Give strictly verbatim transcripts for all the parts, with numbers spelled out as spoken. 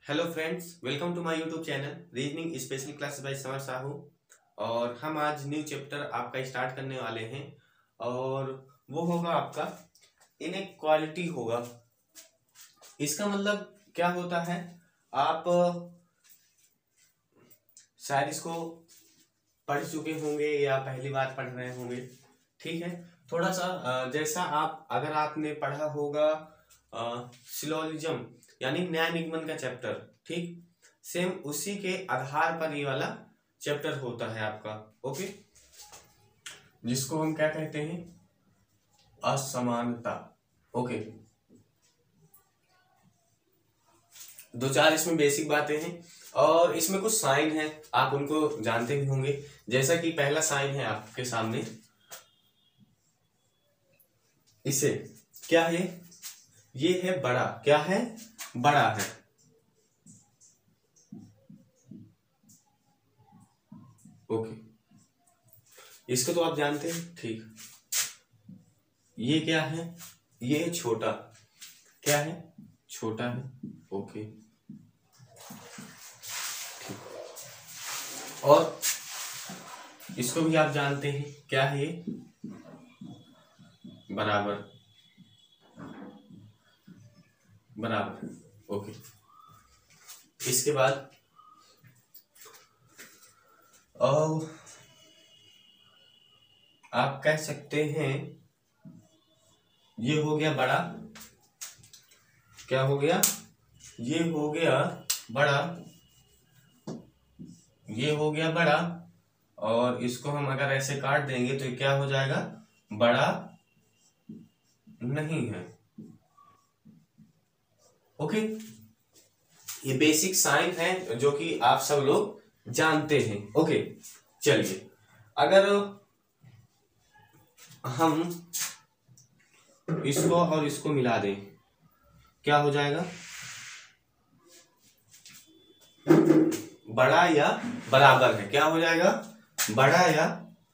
Hello friends, welcome to my YouTube channel reasoning special class by Samar Sahu. और हम आज new chapter आपका start करने वाले हैं और वो होगा आपका इनइक्वालिटी होगा। इसका मतलब क्या होता है, आप शायद इसको पढ़ चुके होंगे या पहली बार पढ़ रहे होंगे। ठीक है, थोड़ा सा अ, जैसा आप अगर आपने पढ़ा होगा सिलोजिज्म यानी न्याय निगमन का चैप्टर, ठीक सेम उसी के आधार पर ये वाला चैप्टर होता है आपका। ओके, जिसको हम क्या कहते हैं, असमानता। ओके, दो चार इसमें बेसिक बातें हैं और इसमें कुछ साइन है, आप उनको जानते भी होंगे। जैसा कि पहला साइन है आपके सामने, इसे क्या है, ये है बड़ा, क्या है, बड़ा है। ओके, इसको तो आप जानते हैं। ठीक, ये क्या है, ये है छोटा, क्या है, छोटा है। ओके, और इसको भी आप जानते हैं, क्या है ये, बराबर, बराबर। ओके, इसके बाद और आप कह सकते हैं ये हो गया बड़ा, क्या हो गया, ये हो गया बड़ा, ये हो गया बड़ा, और इसको हम अगर ऐसे काट देंगे तो ये क्या हो जाएगा, बड़ा नहीं है। ओके, ये बेसिक साइन है जो कि आप सब लोग जानते हैं। ओके, चलिए अगर हम इसको और इसको मिला दें क्या हो जाएगा, बड़ा या बराबर है, क्या हो जाएगा, बड़ा या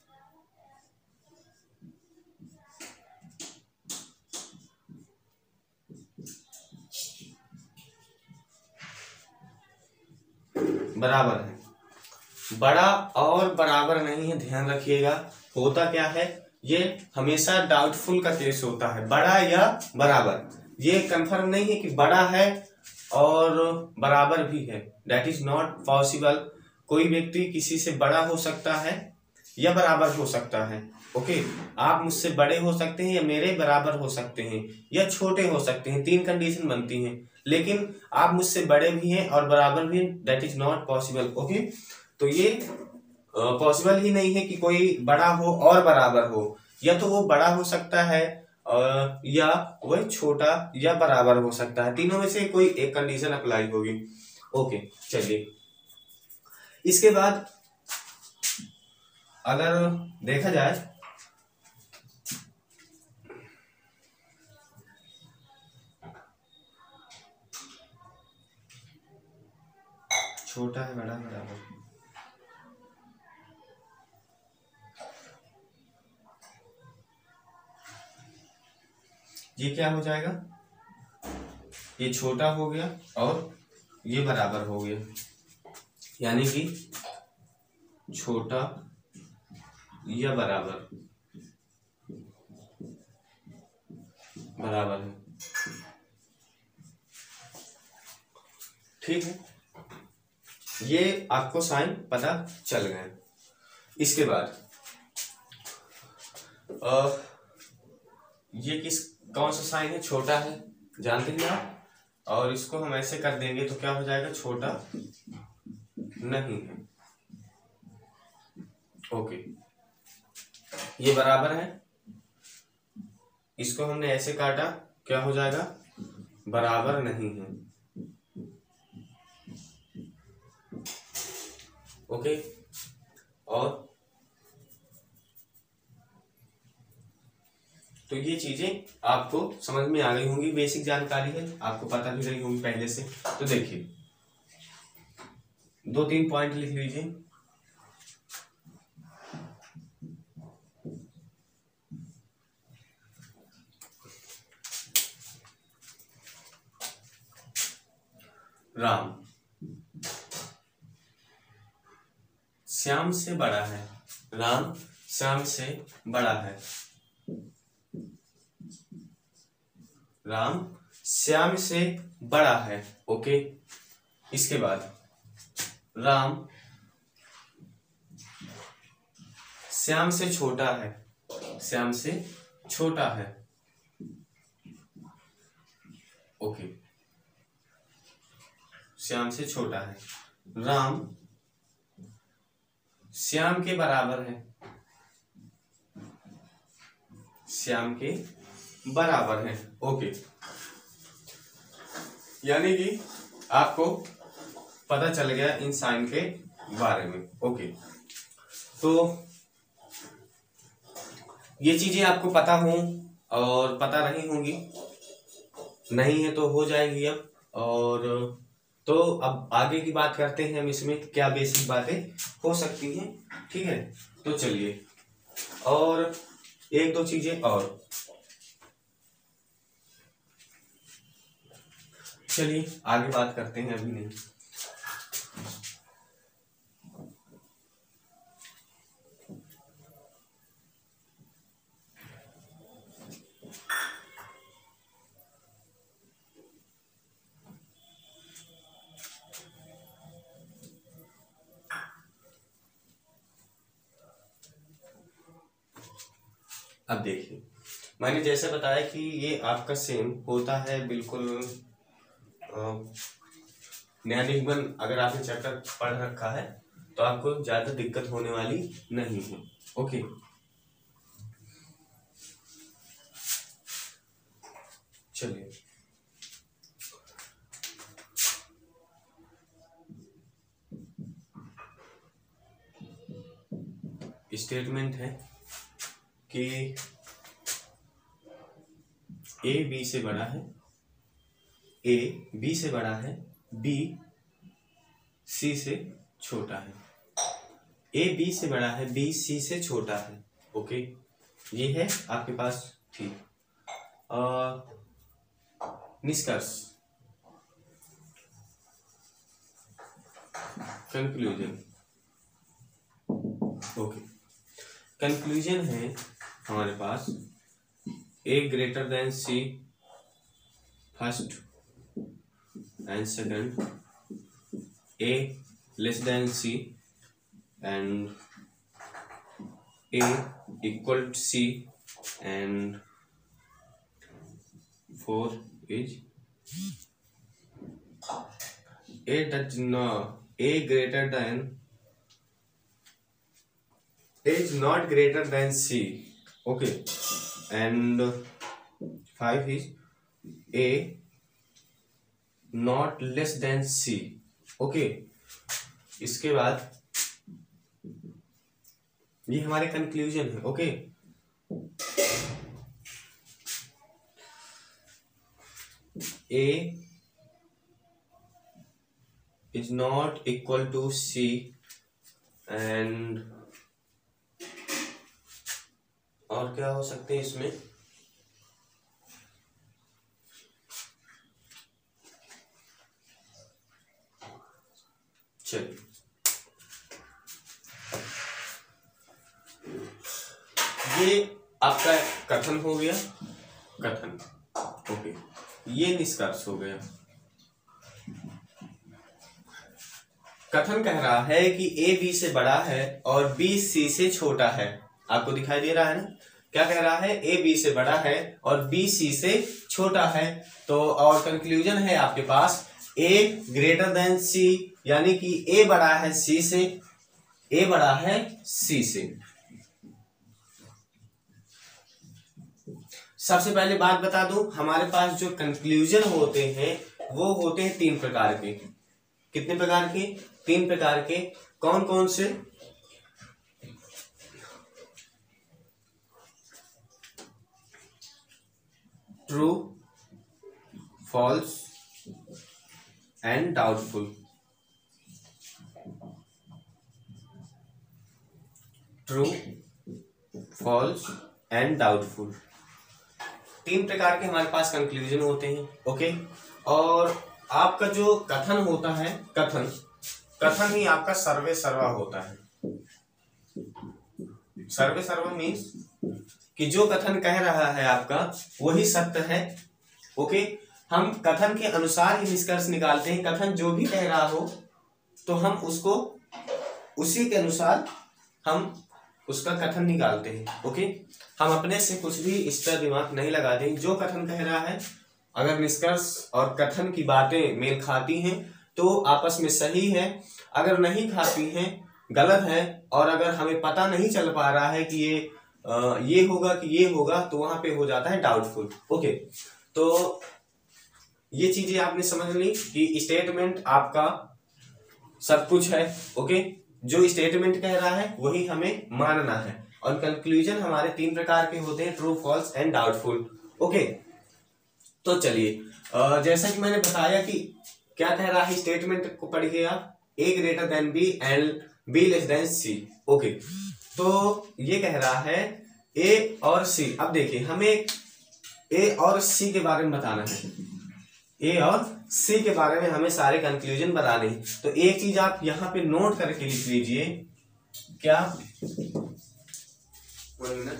बराबर है। बड़ा और बराबर नहीं है, ध्यान रखिएगा। होता क्या है, ये हमेशा डाउटफुल का केस होता है, बड़ा या बराबर। ये कंफर्म नहीं है कि बड़ा है और बराबर भी है, दैट इज नॉट पॉसिबल। कोई व्यक्ति किसी से बड़ा हो सकता है या बराबर हो सकता है। ओके, आप मुझसे बड़े हो सकते हैं या मेरे बराबर हो सकते हैं या छोटे हो सकते हैं, तीन कंडीशन बनती हैं। लेकिन आप मुझसे बड़े भी हैं और बराबर भी, that is not possible. Okay, तो ये पॉसिबल ही नहीं है कि कोई बड़ा हो और बराबर हो, या तो वो बड़ा हो सकता है uh, या वह छोटा या बराबर हो सकता है, तीनों में से कोई एक कंडीशन अप्लाई होगी। ओके, चलिए इसके बाद अगर देखा जाए छोटा है, बड़ा, बराबर, ये क्या हो जाएगा, ये छोटा हो गया और ये बराबर हो गया, यानी कि छोटा या बराबर, बराबर है। ठीक है, ये आपको साइन पता चल गए। इसके बाद आ, ये किस कौन सा साइन है, छोटा है, जानते हैं आप। और इसको हम ऐसे कर देंगे तो क्या हो जाएगा, छोटा नहीं है। ओके, ये बराबर है, इसको हमने ऐसे काटा, क्या हो जाएगा, बराबर नहीं है। ओके, और तो ये चीजें आपको समझ में आ गई होंगी, बेसिक जानकारी है, आपको पता भी रही होगी पहले से। तो देखिए दो तीन पॉइंट लिख लीजिए। राम श्याम से बड़ा है, राम श्याम से बड़ा है, राम श्याम से बड़ा है। ओके, इसके बाद राम श्याम से छोटा है, श्याम से छोटा है। ओके, श्याम से छोटा है। राम श्याम के बराबर है, श्याम के बराबर है। ओके, यानी कि आपको पता चल गया इन साइन के बारे में। ओके, तो ये चीजें आपको पता हो और पता नहीं होंगी, नहीं है तो हो जाएगी अब। और तो अब आगे की बात करते हैं हम, इसमें क्या बेसिक बातें हो सकती हैं। ठीक है, तो चलिए और एक दो चीजें और, चलिए आगे बात करते हैं, अभी नहीं। अब देखिए, मैंने जैसे बताया कि ये आपका सेम होता है बिल्कुल नया निगमन। अगर आपने चैप्टर पढ़ रखा है तो आपको ज्यादा दिक्कत होने वाली नहीं है। ओके, चलिए स्टेटमेंट है कि ए बी से बड़ा है, ए बी से बड़ा है, बी सी से छोटा है। ए बी से बड़ा है, बी सी से छोटा है। ओके, ये है आपके पास। ठीक, निष्कर्ष, कंक्लूजन। ओके, कंक्लूजन है हमारे पास A greater than C first and second, A less than C and A equal to C and four is A does not A greater than is not greater than C. Okay, and five is A not less than C. Okay, इसके बाद ये हमारे conclusion है। Okay, A is not equal to C and और क्या हो सकते हैं इसमें, चलिए ये आपका कथन हो गया, कथन। ओके, ये निष्कर्ष हो गया। कथन कह रहा है कि ए बी से बड़ा है और बी सी से छोटा है। आपको दिखाई दे रहा है ना, क्या कह रहा है, ए बी से बड़ा है और बी सी से छोटा है। तो और कंक्लूजन है आपके पास ए ग्रेटर देन सी, यानी कि ए बड़ा है सी से, ए बड़ा है सी से। सबसे पहले बात बता दूं, हमारे पास जो कंक्लूजन होते हैं वो होते हैं तीन प्रकार के। कितने प्रकार के? तीन प्रकार के। कौन कौन से? True, false and doubtful. True, false and doubtful, तीन प्रकार के हमारे पास कंक्लूजन होते हैं। ओके, और आपका जो कथन होता है, कथन कथन ही आपका सर्वे सर्वा होता है। सर्वे सर्वा मीन्स कि जो कथन कह रहा है आपका वही सत्य है। ओके, हम कथन के अनुसार ही निष्कर्ष निकालते हैं। कथन जो भी कह रहा हो तो हम उसको उसी के अनुसार हम उसका कथन निकालते हैं। ओके, हम अपने से कुछ भी इस पर दिमाग नहीं लगाते। जो कथन कह रहा है, अगर निष्कर्ष और कथन की बातें मेल खाती हैं तो आपस में सही है, अगर नहीं खाती हैं गलत है, और अगर हमें पता नहीं चल पा रहा है कि ये आ, ये होगा कि ये होगा, तो वहां पे हो जाता है डाउटफुल। ओके, तो ये चीजें आपने समझ ली कि स्टेटमेंट आपका सब कुछ है। ओके, जो स्टेटमेंट कह रहा है वही हमें मानना है। और कंक्लूजन हमारे तीन प्रकार के होते हैं, true, false and doubtful. Okay, तो चलिए, जैसा कि मैंने बताया कि क्या कह रहा है, स्टेटमेंट को पढ़िए आप, A greater than B and B less than C. Okay, तो ये कह रहा है ए और सी। अब देखिए, हमें ए और सी के बारे में बताना है। ए और सी के बारे में हमें सारे कंक्लूजन बताने हैं। तो एक चीज आप यहां पे नोट करके लिख लीजिए। क्या? One minute.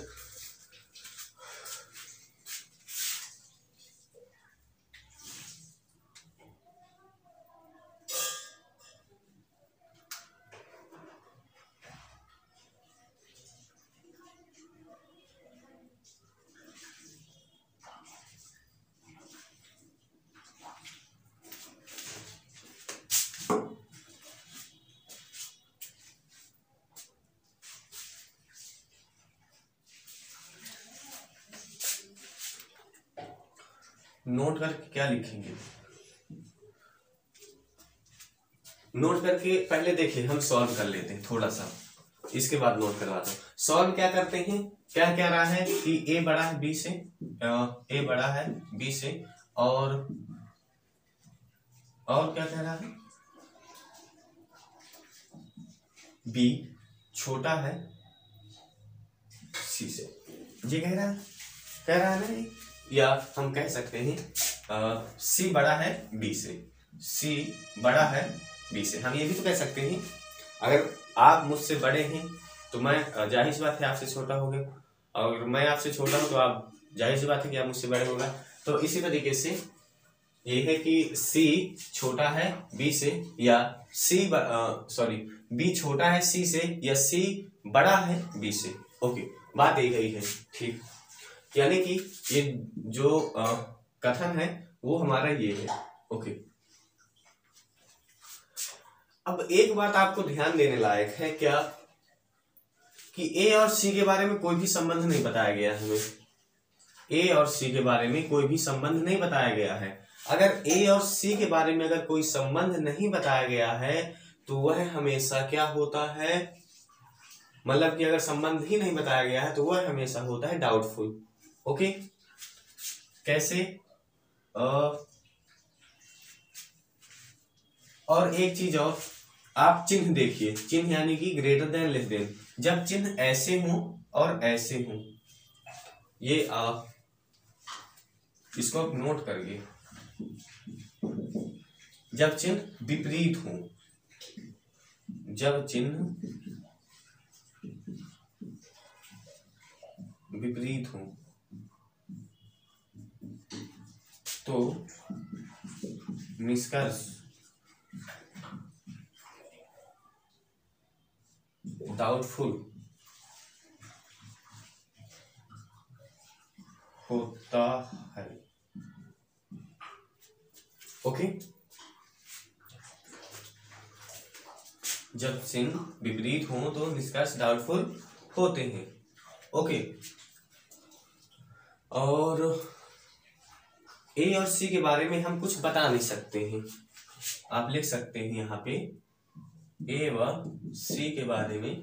नोट करके क्या लिखेंगे? नोट करके पहले देखिए, हम सॉल्व कर लेते हैं थोड़ा सा, इसके बाद नोट करवाता हूं। सॉल्व क्या करते हैं? क्या कह रहा है कि ए बड़ा है बी से, ए बड़ा है बी से, और और क्या कह रहा है? बी छोटा है सी से। ये कह रहा है कह रहा है ना, या हम कह सकते हैं आ, सी बड़ा है बी से, सी बड़ा है बी से। हम ये भी तो कह सकते हैं, अगर आप मुझसे बड़े हैं तो मैं, जाहिर सी बात है आपसे छोटा होगा, और मैं आपसे छोटा हूं तो आप, जाहिर सी बात है कि आप मुझसे बड़े होगा। तो इसी तरीके से ये है कि सी छोटा है बी से, या सी सॉरी बी छोटा है सी से, या सी बड़ा है बी से। ओके, बात एक ही है, ठीक। यानी कि ये जो आ, कथन है वो हमारा ये है। ओके, अब एक बात आपको ध्यान देने लायक है क्या, कि ए और सी के बारे में कोई भी संबंध नहीं बताया गया है हमें। ए और सी के बारे में कोई भी संबंध नहीं बताया गया है। अगर ए और सी के बारे में अगर कोई संबंध नहीं बताया गया है तो वह हमेशा क्या होता है, मतलब कि अगर संबंध ही नहीं बताया गया है तो वह हमेशा होता है डाउटफुल। ओके, कैसे? आ, और एक चीज और, आप चिन्ह देखिए, चिन्ह यानी कि ग्रेटर देन लेस देन। जब चिन्ह ऐसे हों और ऐसे हों, ये आप इसको आप नोट करिए। जब चिन्ह विपरीत हों, जब चिन्ह विपरीत हों तो निष्कर्ष डाउटफुल होता है। ओके, जब चिन्ह विपरीत हो तो निष्कर्ष डाउटफुल होते हैं। ओके, और ए और सी के बारे में हम कुछ बता नहीं सकते हैं। आप लिख सकते हैं यहाँ पे, ए व सी के बारे में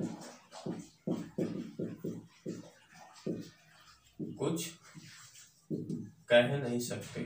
कुछ कह नहीं सकते,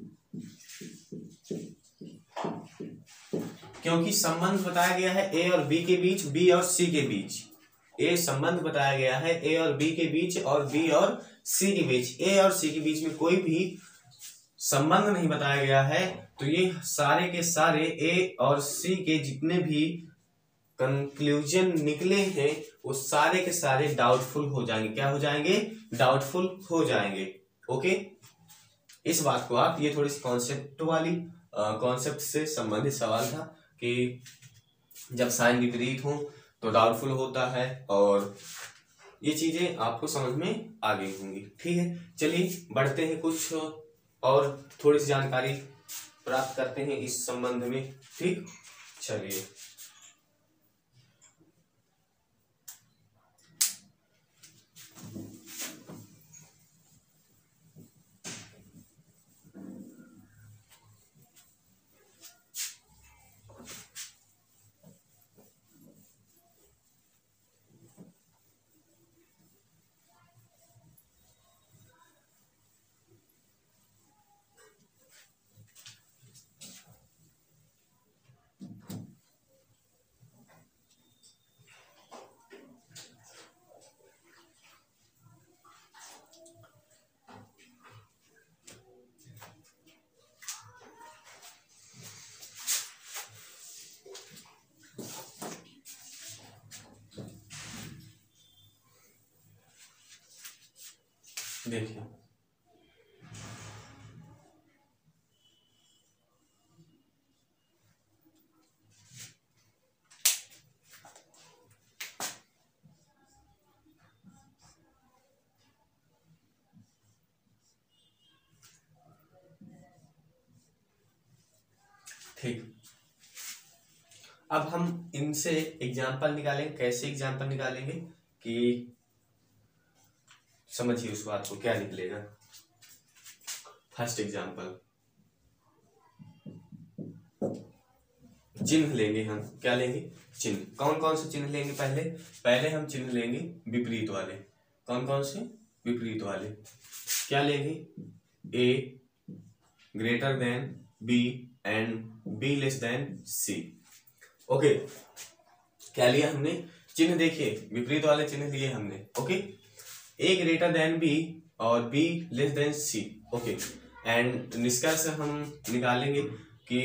क्योंकि संबंध बताया गया है ए और बी के बीच, बी और सी के बीच। ए संबंध बताया गया है ए और बी के बीच और बी और सी के बीच। ए और सी के बीच में कोई भी संबंध नहीं बताया गया है तो ये सारे के सारे ए और सी के जितने भी कंक्लूजन निकले हैं वो सारे के सारे डाउटफुल हो जाएंगे। क्या हो जाएंगे? डाउटफुल हो जाएंगे। ओके, इस बात को आप, ये थोड़ी सी कॉन्सेप्ट वाली कॉन्सेप्ट से संबंधित सवाल था कि जब साइन विपरीत हो तो डाउटफुल होता है, और ये चीजें आपको समझ में आ गई होंगी। ठीक है, चलिए बढ़ते हैं, कुछ और थोड़ी सी जानकारी प्राप्त करते हैं इस संबंध में। ठीक, चलिए देखिए, ठीक, अब हम इनसे एग्जाम्पल निकालेंगे। कैसे एग्जाम्पल निकालेंगे कि समझिए उस बात को, क्या निकलेगा। फर्स्ट एग्जाम्पल, चिन्ह लेंगे हम। क्या लेंगे? चिन्ह। कौन कौन से चिन्ह लेंगे? पहले पहले हम चिन्ह लेंगे विपरीत वाले। कौन कौन से? विपरीत वाले। क्या लेंगे? A greater than B and B less than C. Okay, क्या लिया हमने? चिन्ह। देखिए, विपरीत वाले चिन्ह लिए हमने। Okay, A greater than B और B less than C. Okay, and निष्कर्ष हम निकालेंगे कि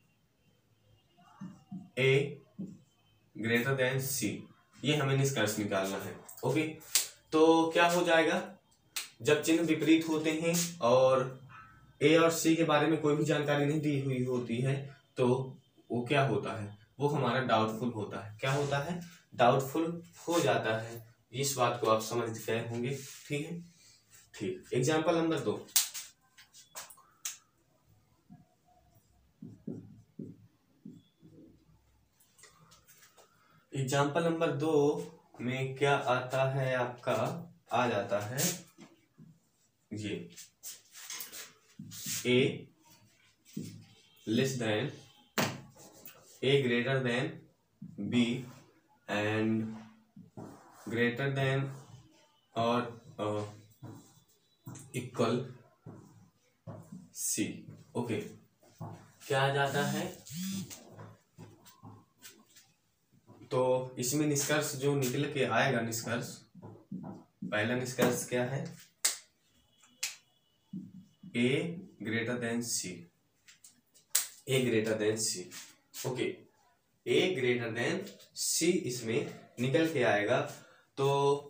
ए ग्रेटर देन सी, ये हमें निष्कर्ष निकालना है। ओके, तो क्या हो जाएगा? जब चिन्ह विपरीत होते हैं और ए और सी के बारे में कोई भी जानकारी नहीं दी हुई होती है तो वो क्या होता है? वो हमारा डाउटफुल होता है। क्या होता है? डाउटफुल हो जाता है। इस बात को आप समझ गए होंगे। ठीक है, ठीक। एग्जाम्पल नंबर दो, एग्जाम्पल नंबर दो में क्या आता है आपका? आ जाता है ये A less than, A greater than B and greater than और इक्वल सी। ओके, क्या आ जाता है? तो इसमें निष्कर्ष जो निकल के आएगा, निष्कर्ष, पहला निष्कर्ष क्या है? A greater than C, A greater than C. Okay, A greater than C इसमें निकल के आएगा। तो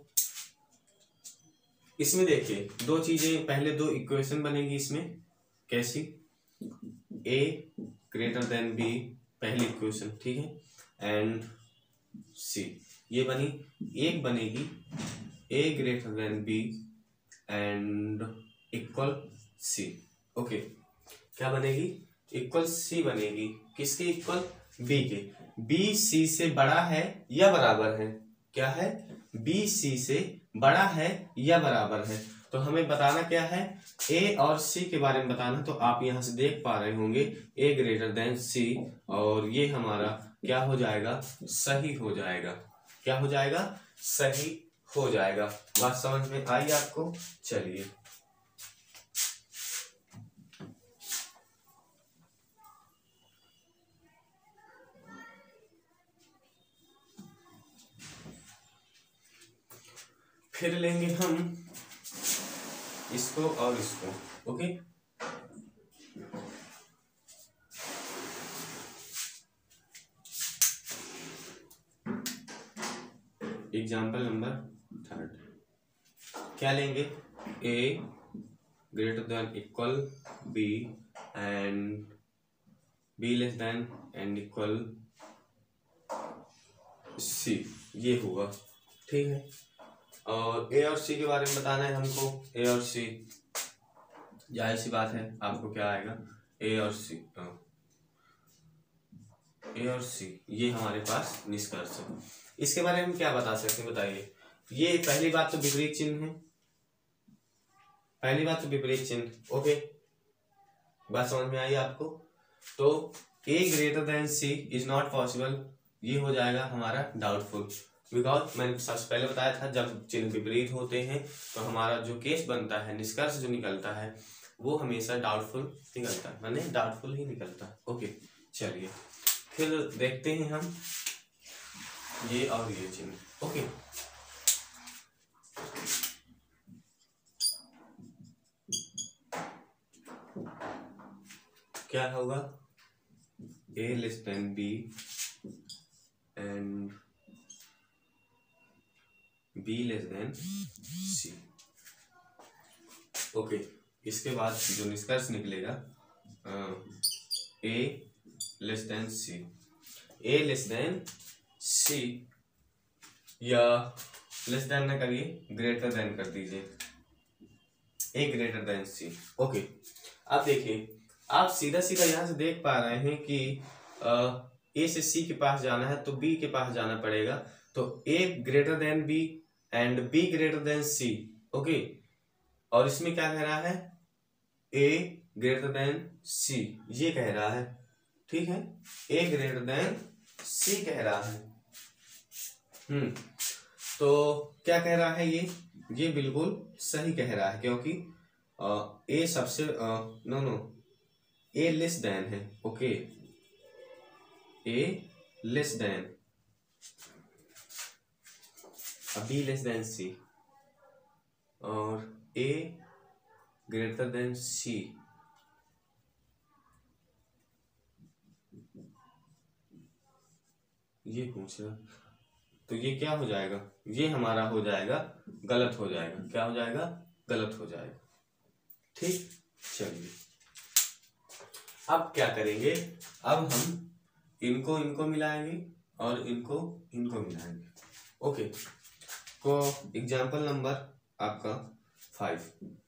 इसमें देखिए दो चीजें, पहले दो इक्वेशन बनेगी इसमें। कैसी? ए ग्रेटर देन बी पहली इक्वेशन, ठीक है, एंड सी ये बनी। एक बनेगी A greater than B and equal C. Okay, क्या बनेगी? इक्वल सी बनेगी। किसके इक्वल? बी के। बी सी से बड़ा है या बराबर है? क्या है? बी सी से बड़ा है या बराबर है। तो हमें बताना क्या है? ए और सी के बारे में बताना। तो आप यहां से देख पा रहे होंगे ए ग्रेटर देन सी, और ये हमारा क्या हो जाएगा? सही हो जाएगा। क्या हो जाएगा? सही हो जाएगा। बात समझ में आई आपको? चलिए, फिर लेंगे हम इसको और इसको। ओके, एग्जाम्पल नंबर थर्ड क्या लेंगे, A greater than equal B and B less than and equal C, ये हुआ, ठीक है। और ए और सी के बारे में बताना है हमको, ए और सी, जाहिर सी बात है आपको क्या आएगा, ए और सी, ए और सी, ये हमारे पास निष्कर्ष है। इसके बारे में क्या बता सकते हैं बताइए। ये पहली बात तो विपरीत चिन्ह है, पहली बात तो विपरीत चिन्ह, ओके, बात समझ में आई आपको। तो A greater than C is not possible, ये हो जाएगा हमारा डाउटफुल, बिकॉज मैंने सबसे पहले बताया था जब चिन्ह विपरीत होते हैं तो हमारा जो केस बनता है, निष्कर्ष जो निकलता है वो हमेशा डाउटफुल निकलता है, माने डाउटफुल ही निकलता है। ओके चलिए फिर देखते हैं हम ये और ये चिन्ह। ओके क्या होगा, A less than B and B less than C. Okay इसके बाद जो निष्कर्ष निकलेगा, A less than C, A less than C या लेस देन न करिए, ग्रेटर देन कर दीजिए, A greater than C. Okay अब देखिए, आप सीधा सीधा यहां से देख पा रहे हैं कि ए से सी के पास जाना है तो बी के पास जाना पड़ेगा, तो A greater than B and B greater than C. Okay और इसमें क्या कह रहा है, ए ग्रेटर देन सी, ये कह रहा है, ठीक है, ए ग्रेटर देन सी कह रहा है। हम्म तो क्या कह रहा है ये ये बिल्कुल सही कह रहा है, क्योंकि ए सबसे no no A less than है, okay, A less than, B less than C और ए ग्रेटर देन सी। ये पूछ रहा, तो ये क्या हो जाएगा, ये हमारा हो जाएगा गलत हो जाएगा, क्या हो जाएगा, गलत हो जाएगा, ठीक। चलिए अब क्या करेंगे, अब हम इनको इनको मिलाएंगे और इनको इनको मिलाएंगे। ओके तो एग्जाम्पल नंबर आपका फाइव,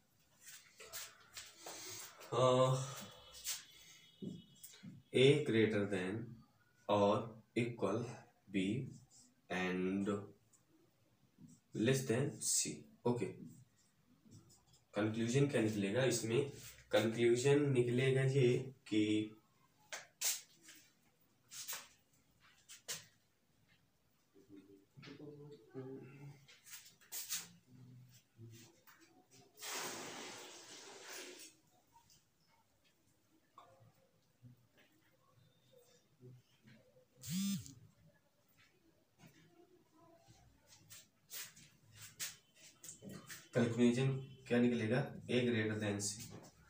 ए ग्रेटर देन और equal B and less than C. Okay conclusion क्या निकलेगा इसमें, कंक्लूजन निकलेगा ये कि कंक्लूजन क्या निकलेगा, ए ग्रेटर देन सी,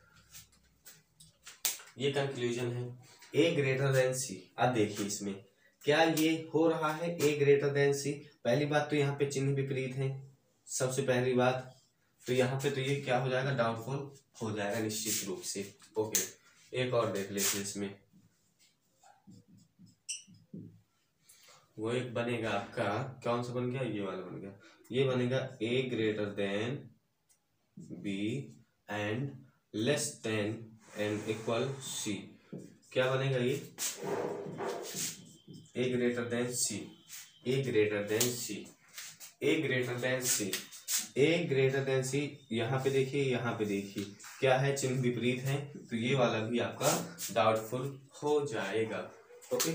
ये कंक्लूजन है, ए ग्रेटर देन सी। अब देखिए इसमें क्या ये हो रहा है, ए ग्रेटर देन सी, पहली बात तो यहाँ पे चिन्ह विपरीत है, सबसे पहली बात तो यहाँ पे तो ये क्या हो जाएगा, डाउटफुल हो जाएगा निश्चित रूप से। ओके एक और देख लेते हैं इसमें, वो एक बनेगा आपका, कौन सा बन गया, ये वाला बन गया, ये बनेगा A greater than B and less than and equal C. क्या बनेगा ये, A greater than C, A greater than C, A greater than C, A greater than C. यहाँ पे देखिए, यहाँ पे देखिए क्या है, चिन्ह विपरीत है, तो ये वाला भी आपका डाउटफुल हो जाएगा। ओके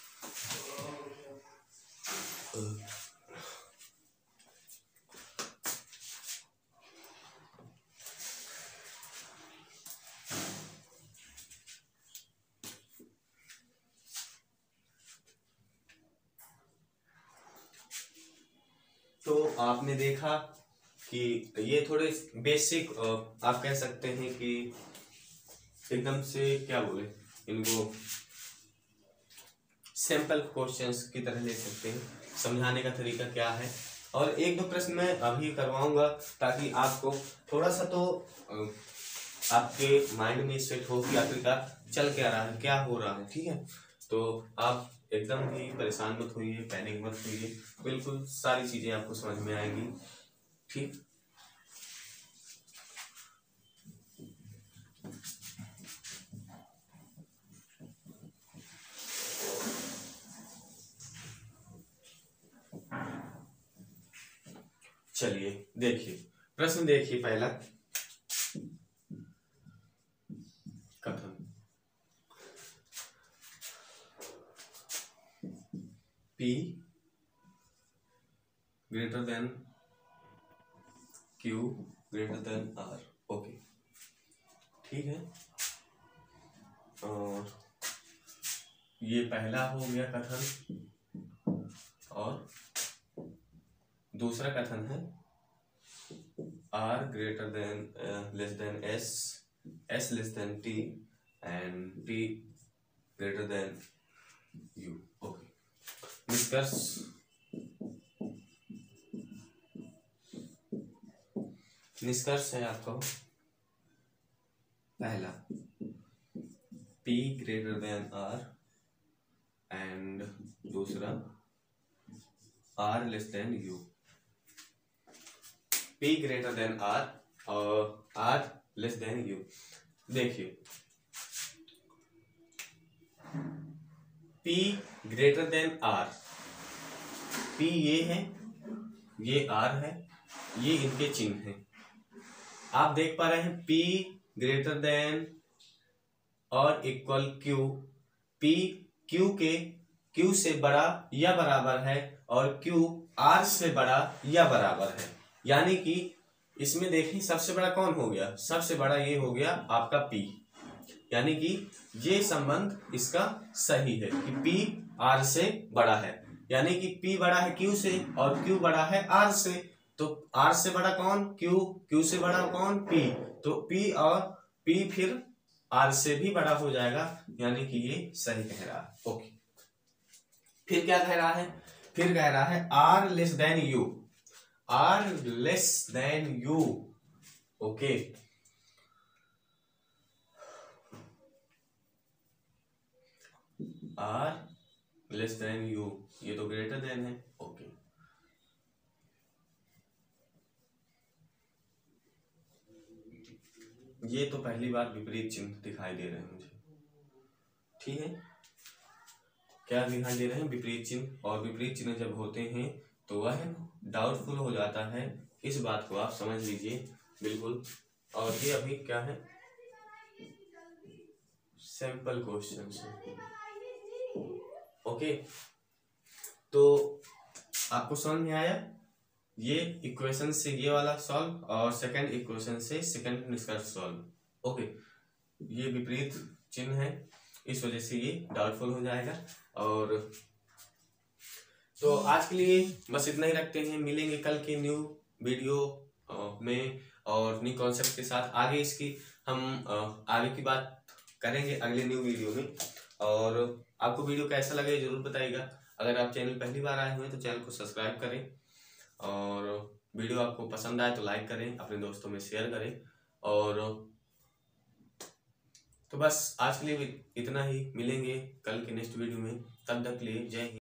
तो आपने देखा कि ये थोड़े बेसिक आप कह सकते हैं कि एकदम से क्या बोले इनको, सिंपल क्वेश्चंस की तरह ले सकते हैं। समझाने का तरीका क्या है, और एक दो प्रश्न मैं अभी करवाऊंगा ताकि आपको थोड़ा सा तो आपके माइंड में सेट हो कि आखिरकार चल क्या रहा है, क्या हो रहा है। ठीक है, तो आप एकदम भी परेशान मत होइए, पैनिक मत होइए, बिल्कुल सारी चीजें आपको समझ में आएंगी। ठीक, चलिए देखिए प्रश्न देखिए। पहला कथन, P greater than Q greater than R। Okay, ठीक है, और ये पहला हो गया कथन। और दूसरा कथन है R greater than less than S, S less than T and T greater than U। Okay, निष्कर्ष, निष्कर्ष है आपका पहला P greater than R and दूसरा R less than U। P greater than R और R लेस देन U। देखिए P greater than R, P ये है, ये R है, ये इनके चिन्ह हैं। आप देख पा रहे हैं P ग्रेटर देन और इक्वल Q, P Q के Q से बड़ा या बराबर है और Q R से बड़ा या बराबर है। यानी कि इसमें देखिए सबसे बड़ा कौन हो गया, सबसे बड़ा ये हो गया आपका P, यानी कि ये संबंध इसका सही है कि P R से बड़ा है, यानी कि P बड़ा है Q से और Q बड़ा है R से। तो R से बड़ा कौन, Q, Q से बड़ा कौन, P, तो P और P फिर R से भी बड़ा हो जाएगा, यानी कि ये सही कह रहा है। ओके, फिर क्या कह रहा है, फिर कह रहा है R less than U, R less than U। Okay, R less than U, ये तो ग्रेटर देन है। ओके, ये तो पहली बार विपरीत चिन्ह दिखाई दे रहे हैं मुझे। ठीक है, क्या दिखाई दे रहे हैं, विपरीत चिन्ह, और विपरीत चिन्ह जब होते हैं तो वह डाउटफुल हो जाता है। इस बात को आप समझ लीजिए बिल्कुल। और ये अभी क्या है, सैंपल क्वेश्चन है। ओके, तो आपको समझ में आया, ये इक्वेशन से ये वाला सॉल्व और सेकंड इक्वेशन से सेकंड निष्कर्ष सॉल्व। ओके, ये विपरीत चिन्ह है, इस वजह से ये डाउटफुल हो जाएगा। और तो आज के लिए बस इतना ही रखते हैं, मिलेंगे कल के न्यू वीडियो में और न्यू कॉन्सेप्ट के साथ। आगे इसकी हम आगे की बात करेंगे अगले न्यू वीडियो में। और आपको वीडियो कैसा लगे जरूर बताइएगा। अगर आप चैनल पहली बार आए हुए हैं तो चैनल को सब्सक्राइब करें, और वीडियो आपको पसंद आए तो लाइक करें, अपने दोस्तों में शेयर करें। और तो बस आज के लिए इतना ही, मिलेंगे कल के नेक्स्ट वीडियो में, तब तक के लिए जय हिंद।